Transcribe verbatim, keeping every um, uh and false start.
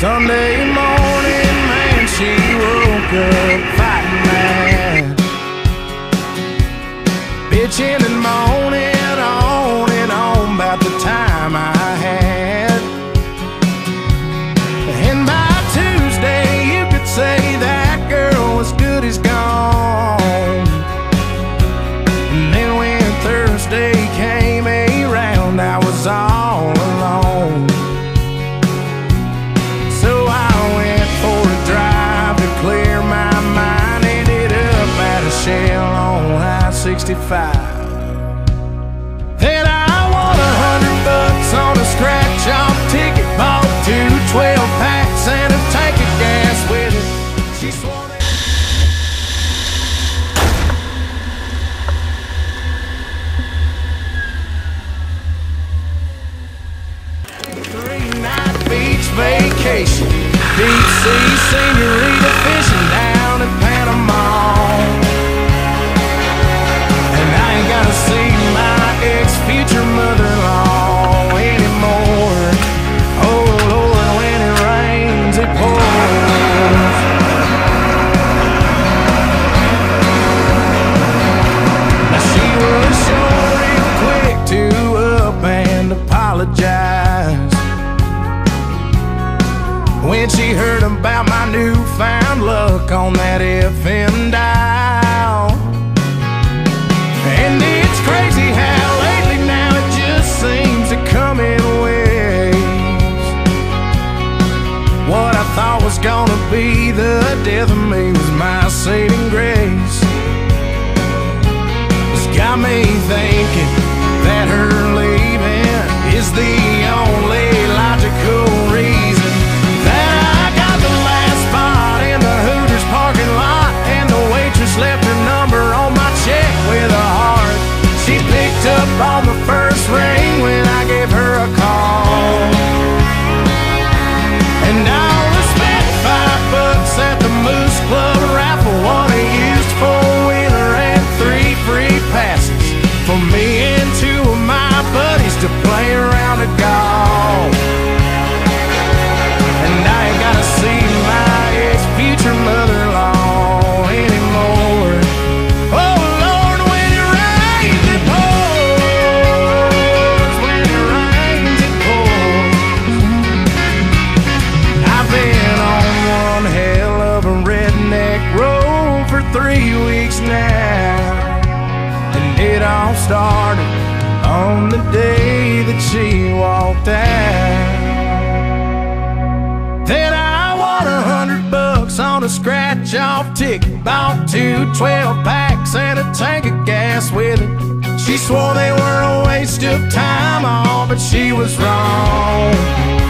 Sunday morning, man, she woke up fighting mad, bitching and moaning on and on about the time I had. And by Tuesday, you could say that girl was good as gone. And then when Thursday came around, I was all alone. So I went for a drive to clear my mind. Ended up at a shell on I sixty-five. Then I won a hundred bucks on a scratch-off ticket. Bought two twelve packs and a tank of gas with it. She swore that three-night beach vacation, deep sea senorita fishing down in Panama. And I ain't gotta see my ex-future mother-in-law anymore. Oh Lord, when it rains, it pours. Now she was sure real quick to up and apologize when she heard about my newfound luck on that F M dial. And it's crazy how lately now it just seems to come in waves. What I thought was gonna be the death of me was my saving grace. It's got me thinking that her leaving is the only logical reason that I got the last spot in the Hooters parking lot, and the waitress left her number on my check with a heart. She picked up on the first ring when I gave her a call. And I only spent five bucks at the Moose Club raffle, won a used four-wheeler and three free passes for me and two of my buddies to play around a golf. And I ain't gotta see my ex-future mother-in-law anymore. Oh Lord, when it rains it pours, when it rains it pours. I've been on one hell of a redneck road for three weeks now, and it all started on the day that she walked out. Then I won a hundred bucks on a scratch-off ticket. Bought two twelve packs and a tank of gas with it. She swore they were a waste of time, all but she was wrong.